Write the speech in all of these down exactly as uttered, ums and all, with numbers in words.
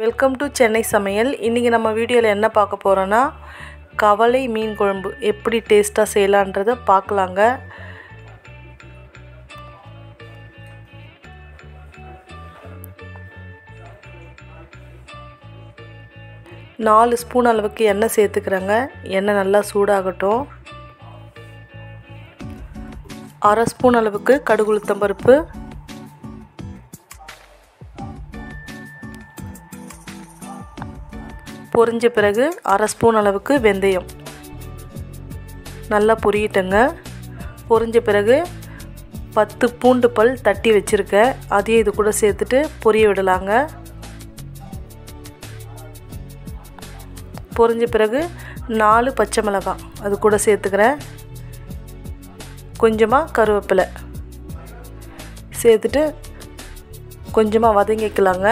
Welcome to Chennai சமையல். இன்றைக்கி நம்ம வீடியோவில் என்ன பார்க்க போகிறோன்னா, கவலை மீன் குழம்பு எப்படி டேஸ்ட்டாக செய்யலான்றதை பார்க்கலாங்க. நாலு ஸ்பூன் அளவுக்கு எண்ணெய் சேர்த்துக்கிறேங்க. எண்ணெய் நல்லா சூடாகட்டும். அரை ஸ்பூன் அளவுக்கு கடுகு உளுத்தம் பருப்பு, பொரிஞ்ச பிறகு அரை ஸ்பூன் அளவுக்கு வெந்தயம் நல்லா பொரியட்டுங்க. பொரிஞ்ச பிறகு பத்து பூண்டு பல் தட்டி வச்சுருக்கேன், அதையும் இது கூட சேர்த்துட்டு பொரிய விடலாங்க. பொரிஞ்ச பிறகு நாலு பச்சை மிளகாய் அது கூட சேர்த்துக்கிறேன். கொஞ்சமாக கருவேப்பிலை சேர்த்துட்டு கொஞ்சமாக வதங்கிக்கலாங்க.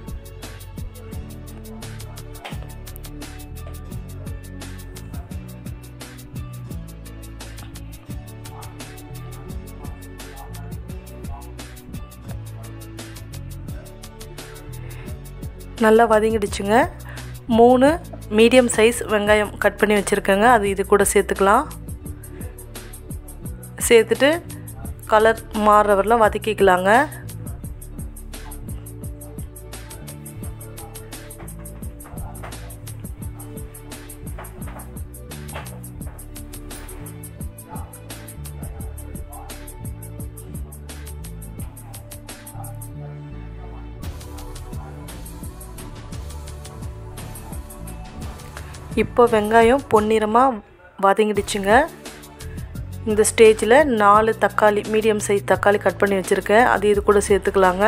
நல்லா வதங்கிடுச்சுங்க. மூணு மீடியம் சைஸ் வெங்காயம் கட் பண்ணி வச்சுருக்கேங்க, அது இது கூட சேர்த்துக்கலாம். சேர்த்துட்டு கலர் மாறுற வரலாம் வதக்கிக்கலாங்க. இப்போ வெங்காயம் பொன்னிறமாக வதங்கிடுச்சுங்க. இந்த ஸ்டேஜில் நாலு தக்காளி மீடியம் சைஸ் தக்காளி கட் பண்ணி வச்சுருக்கேன், அது இது கூட சேர்த்துக்கலாங்க.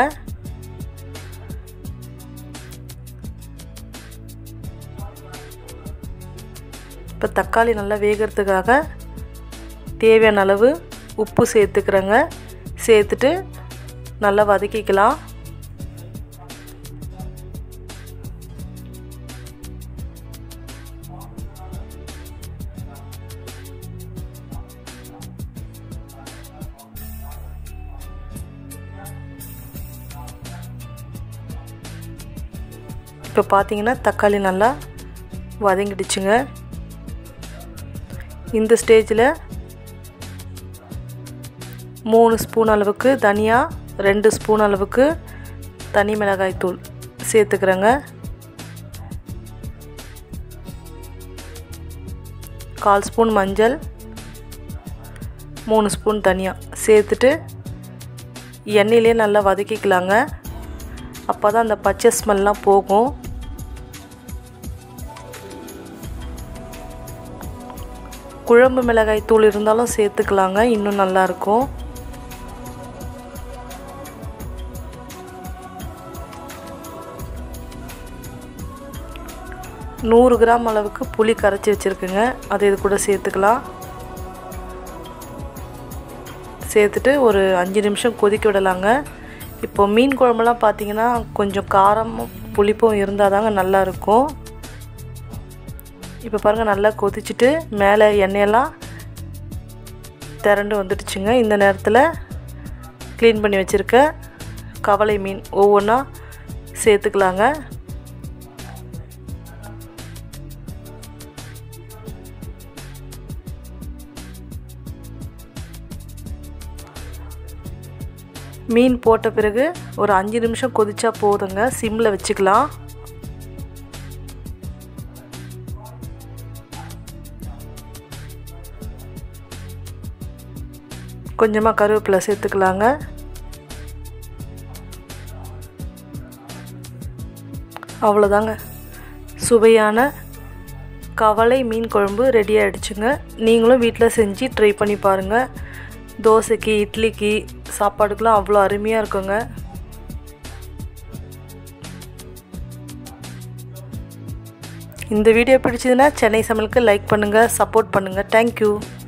இப்போ தக்காளி நல்லா வேகிறதுக்காக தேவையான அளவு உப்பு சேர்த்துக்கிறேங்க. சேர்த்துட்டு நல்லா வதக்கிக்கலாம். இப்போ பார்த்தீங்கன்னா தக்காளி நல்லா வதங்கிடுச்சுங்க. இந்த ஸ்டேஜில் மூணு ஸ்பூன் அளவுக்கு தனியா, ரெண்டு ஸ்பூன் அளவுக்கு தனி மிளகாய் தூள் சேர்த்துக்கிறேங்க. கால் ஸ்பூன் மஞ்சள், மூணு ஸ்பூன் தனியா சேர்த்துட்டு எண்ணெயிலே நல்லா வதக்கிக்கலாங்க. அப்போ தான் அந்த பச்சை ஸ்மெல்லாம் போகும். குழம்பு மிளகாய் தூள் இருந்தாலும் சேர்த்துக்கலாங்க, இன்னும் நல்லாயிருக்கும். நூறு கிராம் அளவுக்கு புளி கரைச்சி வச்சுருக்குங்க, அதை இது கூட சேர்த்துக்கலாம். சேர்த்துட்டு ஒரு அஞ்சு நிமிஷம் கொதிக்க விடலாங்க. இப்போ மீன் குழம்புலாம் பார்த்திங்கன்னா கொஞ்சம் காரமும் புளிப்பும் இருந்தால் தாங்க நல்லாயிருக்கும். இப்போ பாருங்கள் நல்லா கொதிச்சுட்டு மேலே எண்ணெயெல்லாம் திரண்டு வந்துடுச்சுங்க. இந்த நேரத்தில் க்ளீன் பண்ணி வச்சுருக்க கவலை மீன் ஒவ்வொன்றா சேர்த்துக்கலாங்க. மீன் போட்ட பிறகு ஒரு அஞ்சு நிமிஷம் கொதிச்சா போதுங்க, சிம்மில் வச்சுக்கலாம். கொஞ்சமாக கருவேப்பிலை சேர்த்துக்கலாங்க. அவ்வளோதாங்க, சுவையான கவலை மீன் குழம்பு ரெடி ஆகிடுச்சுங்க. நீங்களும் வீட்டில் செஞ்சு ட்ரை பண்ணி பாருங்கள். தோசைக்கு, இட்லிக்கு, சாப்பாடுக்கெலாம் அவ்வளோ அருமையாக இருக்குங்க. இந்த வீடியோ பிடிச்சதுன்னா சென்னை சமையலுக்கு லைக் பண்ணுங்கள், சப்போர்ட் பண்ணுங்கள். தேங்க்யூ.